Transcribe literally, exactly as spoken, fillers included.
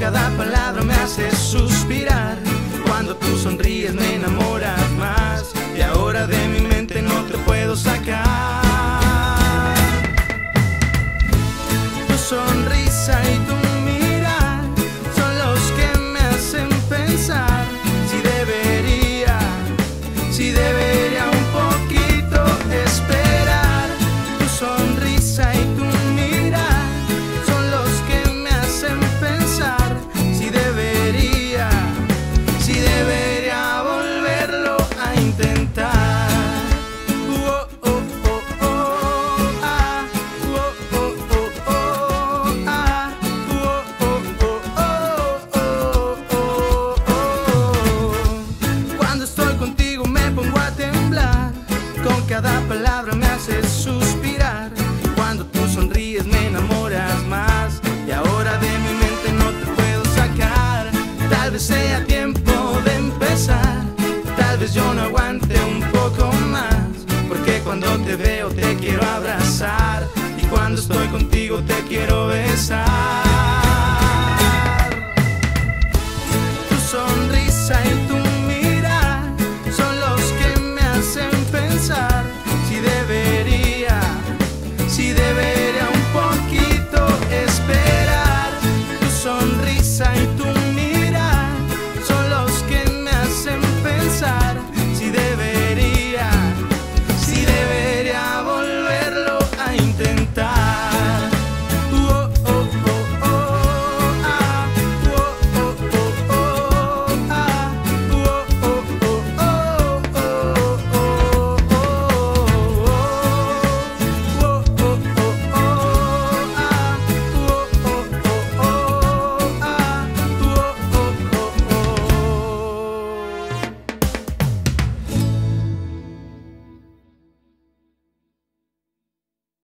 cada palabra me haces suspirar. Cuando tú sonríes me enamoras más, y ahora de mi mente no te puedo sacar. Tu sonrisa y tu mirar son los que me hacen pensar si debería, si debería un poquito esperar. Tu sonrisa y tu mirar son los que me hacen pensar si debería, si debería volverlo a intentar. Oh, oh, oh, oh, ah, oh, oh, oh, oh, ah, oh, oh, oh, oh, oh, oh, oh. Cuando estoy contigo me pongo a temblar, con cada palabra me haces suspirar. Cuando tú sonríes me enamoras más, y ahora de mi mente no te puedo sacar. Tal vez sea tiempo de empezar, tal vez yo no aguante un poco más, porque cuando te veo te quiero abrazar, y cuando estoy contigo te quiero besar.